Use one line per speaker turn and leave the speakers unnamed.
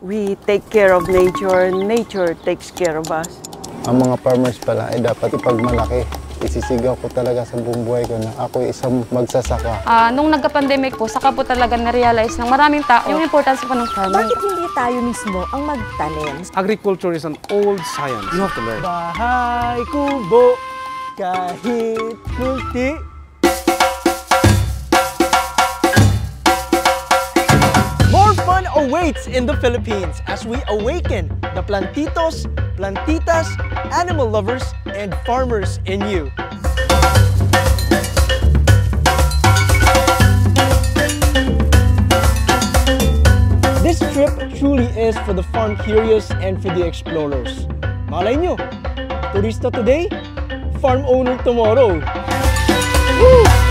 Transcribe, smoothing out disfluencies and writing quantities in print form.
We take care of nature, nature takes care of us.
Ang mga farmers pala ay dapat ipagmalaki. Isisigaw ko talaga sa buong buhay ko na ako isang magsasaka.
Nung nagka-pandemic po, saka po talaga na-realize ng maraming tao yung importance po ng farming.
Bakit hindi tayo mismo ang magtanim?
Agriculture is an old science. You have to learn.
Bahay kubo, kahit multi. More fun awaits in the Philippines as we awaken the plantitos, plantitas, animal lovers, and farmers in you. This trip truly is for the farm curious and for the explorers. Malay nyo, turista today, farm owner tomorrow. Woo!